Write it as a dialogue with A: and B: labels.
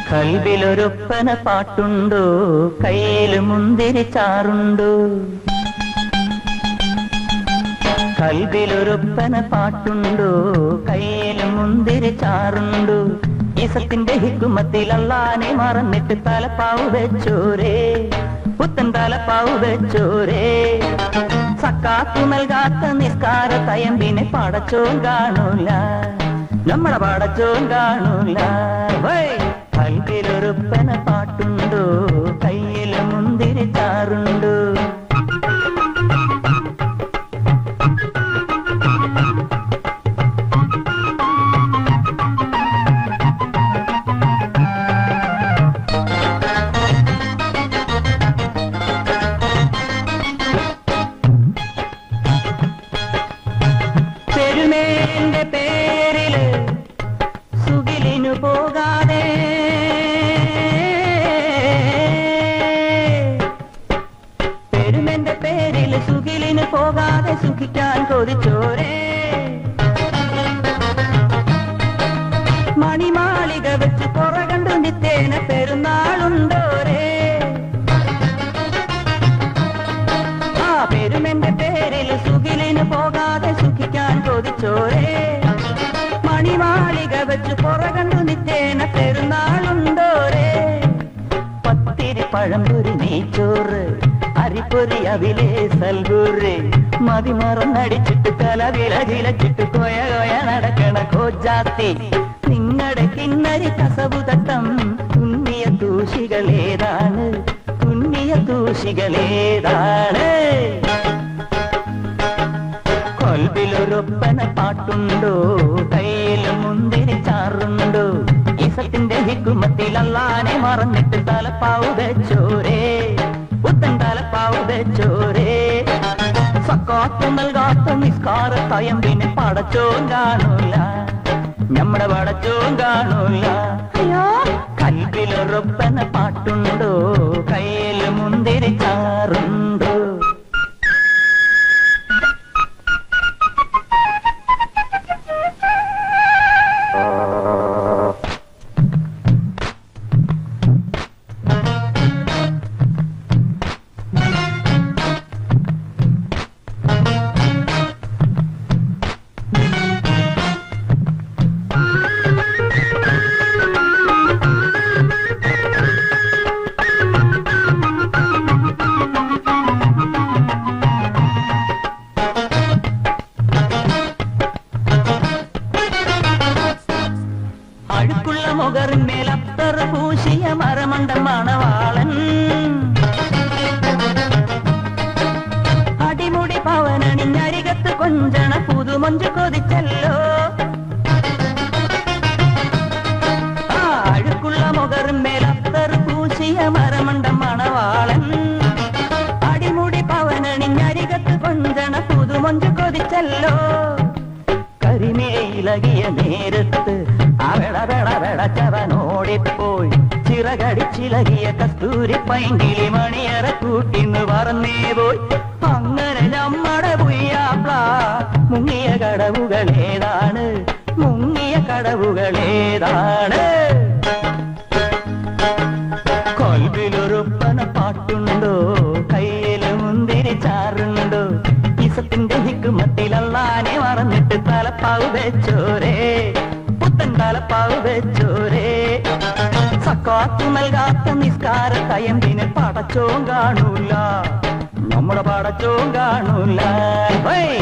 A: കൽവിലൊരൊപ്പന പാട്ടുണ്ടോ, കയ്യിൽ മുന്തിരി ചാറുണ്ടോ? കൽവിലൊരൊപ്പന പാട്ടുണ്ടോ, കയ്യിൽ മുന്തിരി ചാറുണ്ടോ? ഈസത്തിന്റെ ഹിക്കുമത്തിൽ അല്ലാനെ മറന്നിട്ട് തലപ്പാവ് വെച്ചോരേ, പുത്തൻ തലപ്പാവ് വെച്ചോരേ. സക്കാത്തു നൽകാത്ത നിസ്കാര തയമ്പിനെ പടച്ചോൻ കാണൂല, നമ്മുടെ പടച്ചോൻ കാണൂല. കൽവിലൊരൊപ്പന പാട്ടുണ്ടോ, കയ്യിൽ മുന്തിരി ചാറുണ്ടോ? പെരുമേന്റെ പേരില് സുഖിലിനു പോകാതെ, പെരുമേന്റെ പേരില് സുഖിലിനു പോകാതെ സുഖിക്കാൻ കൊതിച്ചോരേ. മണിമാളിക വെച്ച് പുറകണ്ടു നിത്തേന പെരുന്നാളുണ്ടോരേ. ആ പെരുമേന്റെ പേരില് സുഖിലിനു പോകാതെ സുഖിക്കാൻ കൊതിച്ചോരേ. മണിമാളിക വെച്ച് പുറകണ്ടു നിത്തേന പെരുന്നാളുണ്ടോരേ. പത്തിരി പഴംപൊരി നെയ്ച്ചോറ്, അരിപ്പൊരി അവിലേ സൽഗൂറ്, മതിമറന്നടിച്ചിട്ട് തലവിളകിലച്ചിട്ട് കൊയ കൊയ നടക്കണ കോജാത്തി. നിങ്ങളുടെ കിന്നരി കസവുതട്ടം തുന്നിയ തൂഷികളേതാണ്, തുന്നിയ തൂഷികളേതാണ്? കൽവിലൊരൊപ്പന പാട്ടുണ്ടോ, കയ്യിൽ മുന്തിരി ചാറുണ്ടോ? ഈസത്തിന്റെ ഹിക്കുമത്തിൽ അല്ലാനെ മറന്നിട്ട് തലപ്പാവ് വെച്ചോരേ, പുത്തൻ തലപ്പാവ് വെച്ചോരേ. സക്കാത്ത് നൽകാത്ത നിസ്കാര തയമ്പിനെ പടച്ചോൻ കാണൂല, നമ്മുടെ പടച്ചോൻ കാണൂല. കൽവിലൊരൊപ്പന പാട്ടുണ്ടോ, കയ്യിൽ മുന്തിരി ചാറുണ്ടോ? അഴുക്കുള്ള മുഖറിന്മേൽ അത്തർ പൂശിയ മരമണ്ട മണവാളൻ, അടിമുടി പവനണിഞ്ഞരികത്ത് കൊഞ്ചണ പുതുമൊഞ്ചു കൊതിച്ചല്ലോ. ആ അഴുക്കുള്ള മുഖറിന്മേൽ അത്തർ പൂശിയ മരമണ്ട മണവാളൻ, അടിമുടി പവനണിഞ്ഞരികത്ത് കൊഞ്ചണ പുതുമൊഞ്ചു കൊതിച്ചല്ലോ. കരിമേയിലകിയ നേരത്ത് അവളവളവളച്ചവനോടിപ്പോയി, ചിറകടിച്ചിലകിയ കസ്തൂരി പൈങ്കിളി മണിയറ കൂട്ടിന്ന് പറന്നേ പോയി. അങ്ങനെ നമ്മടെ പുയ്യാപ്ല മുങ്ങിയ കടവുകളേതാണ്, മുങ്ങിയ കടവുകളേതാണ്? കൽവിലൊരൊപ്പന പാട്ടുണ്ടോ, കയ്യിൽ മുന്തിരി ചാറുണ്ടോ? ഈസത്തിന്റെ ഹിക്കുമത്തിൽ അല്ലാനെ മറന്നിട്ട് തലപ്പാവ് വെച്ചോരേ, പുത്തൻ തലപ്പാവ് വെച്ചോരേ. സക്കാത്ത് നൽകാത്ത നിസ്കാര തയമ്പിനെ പടച്ചോൻ കാണൂല, നമ്മുടെ പടച്ചോൻ കാണൂല.